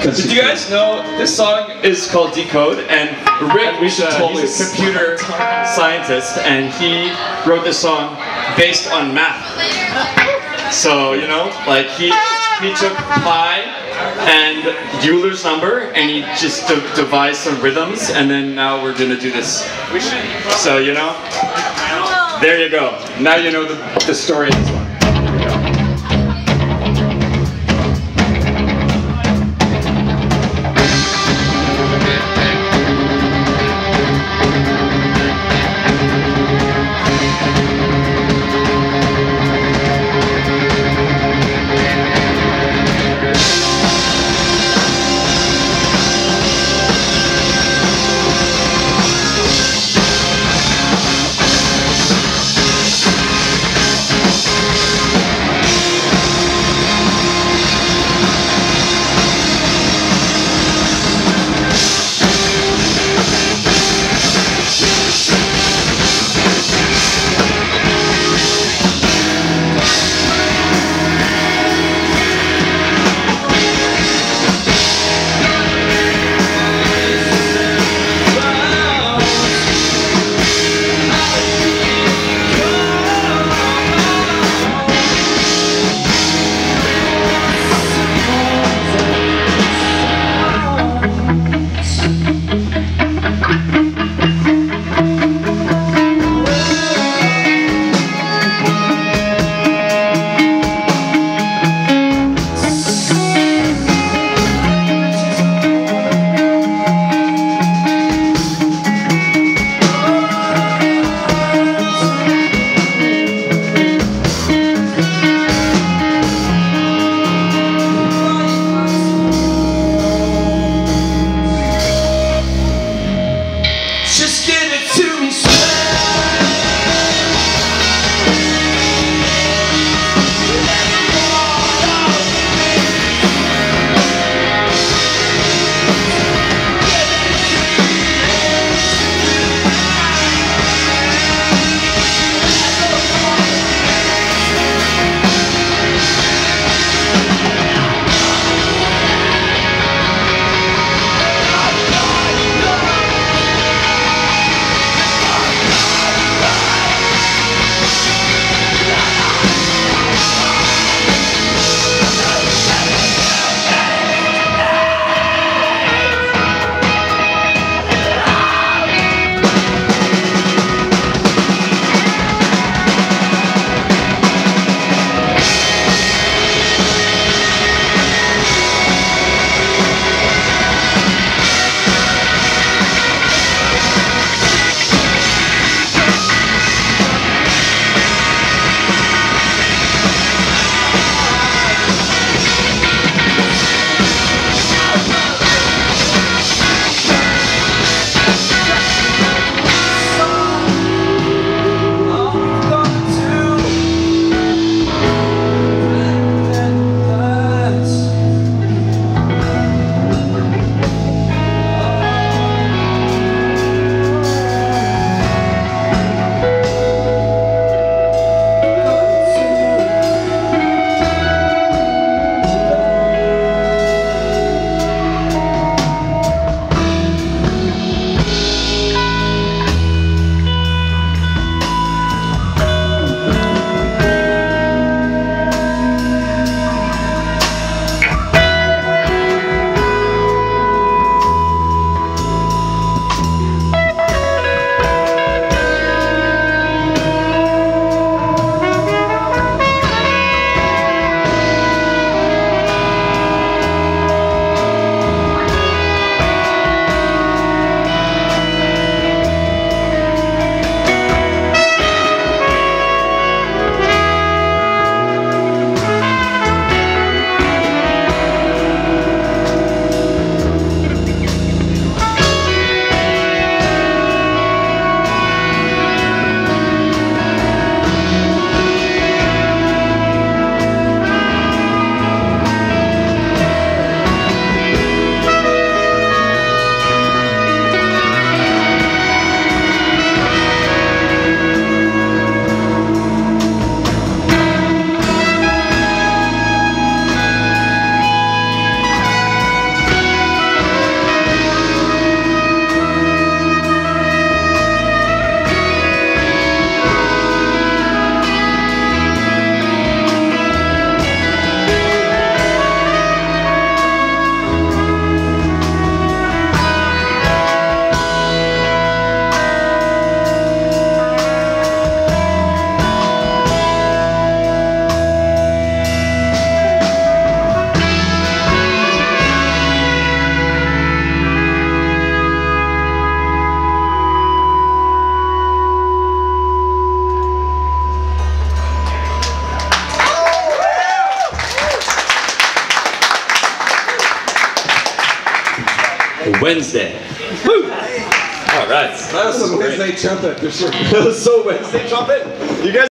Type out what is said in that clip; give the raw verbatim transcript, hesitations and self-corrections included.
Did you guys know this song is called Decode? And Rick, and we should uh, totally he's a computer scientist, and he wrote this song based on math. So, you know, like he he took pi and Euler's number, and he just de devised some rhythms, and then now we're gonna do this. So, you know, there you go. Now you know the, the story of this one. We'll be right back. Wednesday. Woo! All right. That was some Wednesday trumpet for sure. That was so Wednesday trumpet. You guys.